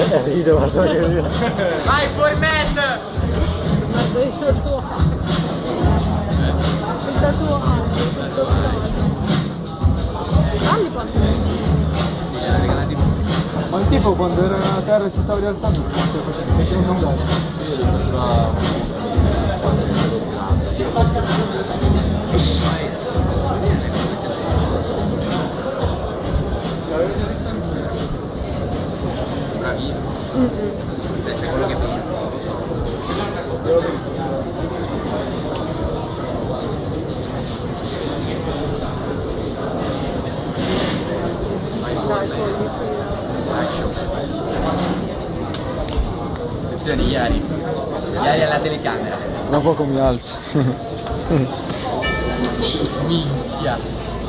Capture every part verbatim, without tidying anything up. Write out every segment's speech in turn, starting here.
Eh, ride, guarda che ride. Vai, fuori man! Guarda il tatuaggio. Il tatuaggio. Falli quanto. Ma il tipo quando era a terra e si stava rialzando si faceva un gol. Questo è quello che pensi. Attenzione, Iari. Iari alla telecamera. Da poco mi alzo. Minchia.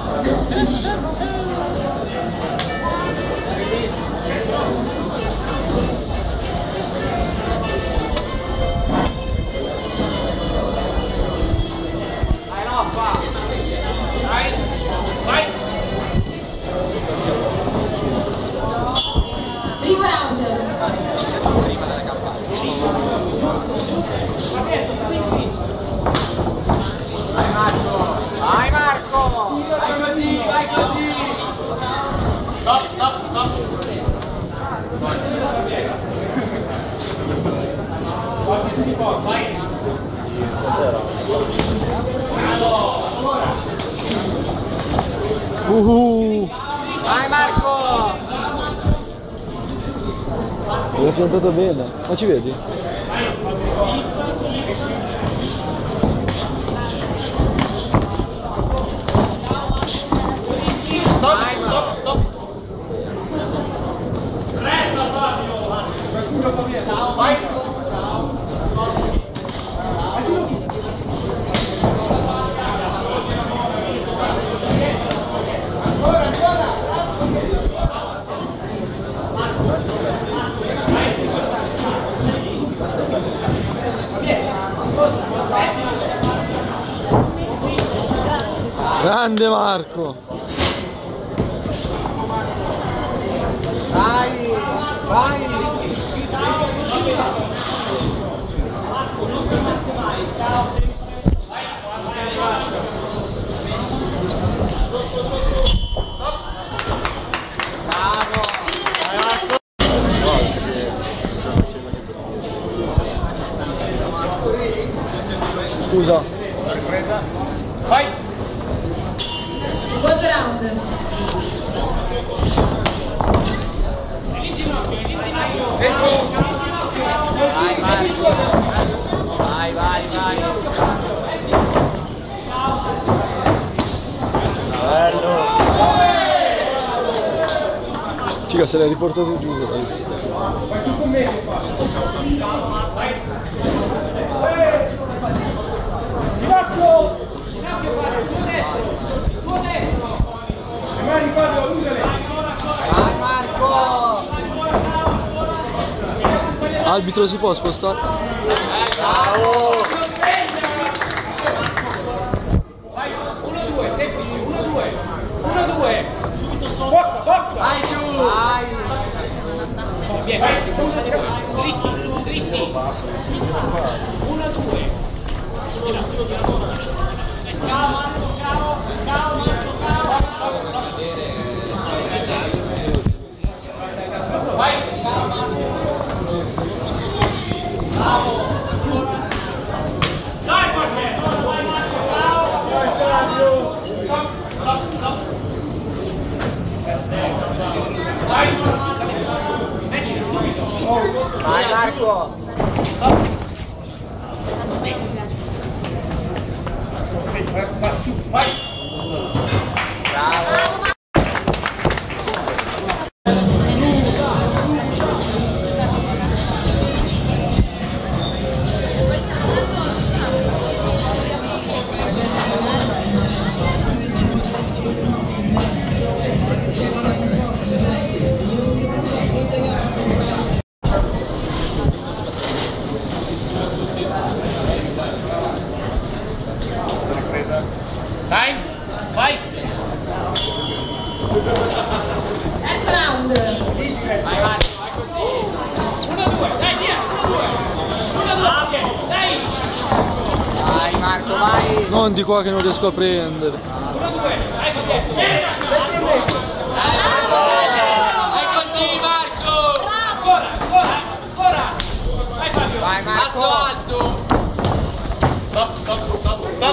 Primo round. Prima della campagna. Vai Marco! Vai Marco! Vai così, vai così! Stop, stop, stop! Vai! Uhu! Vai Marco! L'ho piantato bene. Ma ci vedi? Sì, sì, sì. Stop, stop, stop. Resta Fabio. Vai. Grande Marco! Vai, vai. Scusa. Ripresa. Vai. Secondo round. Vai, vai. Vai, vai, vai. Bello. Figa, se l'hai riportato giù. Vai tu con me. Ginocchio! Ginocchio fare, tuo destro! Tuo destro! Le mani Fabio, allungale! Vai Marco! Arbitro, si può spostare? Bravo! Vai, uno due, semplice, uno due! uno due! Boxa, boxa! Vai giù! Vai! Vieni, vai, dritti, dritti! uno due! Ciao Marco, ciao, ciao Marco, ciao. Vai, ciao Marco. Bravo. Dai Marco, vai Marco, ciao. Vai Fabio. Stop, stop, stop. Vai Marco. Vai Marco. Stop. Vai! Bravo! Non di qua che non riesco a prendere. Vai così Marco! Ancora, ancora, ancora! Vai Fabio! Vai Marco! Passo alto! Stop, stop, stop, stop!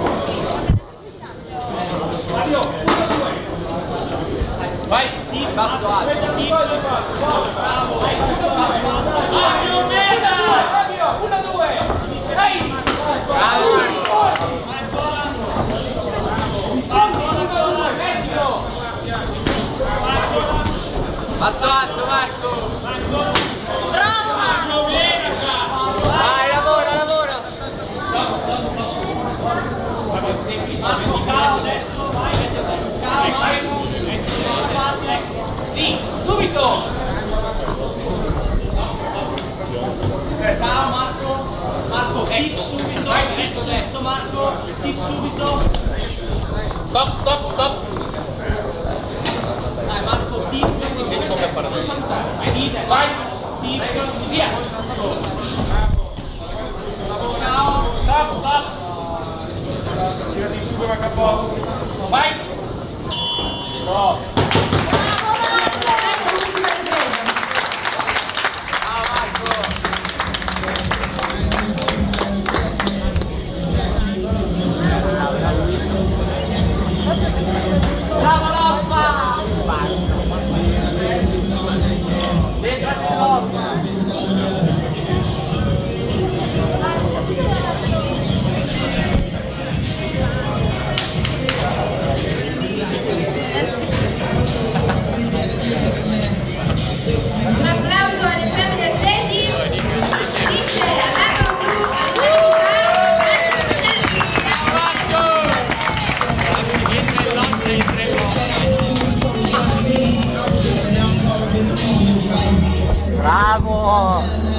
Fabio, uno, due! Vai! Passo alto! Bravo! Fabio, merda! Fabio, uno, due! Vai! Bravo Marco! Passo alto Marco! Bravo Marco! Vai, lavora, lavora! Lì, subito! Ciao Marco! Marco, tip subito! Ecco destro Marco! Tip subito! Stop, stop, stop! Dai Marco, tip! Insegni come fare da Tip, vai! Tip, via! Ciao! Stop, stop! Tirati su come capo! Vai! Stop! Bravo Loppa! Centra stop! Un applauso alle femmine atleti. Vince all'Agro Blu Bravo!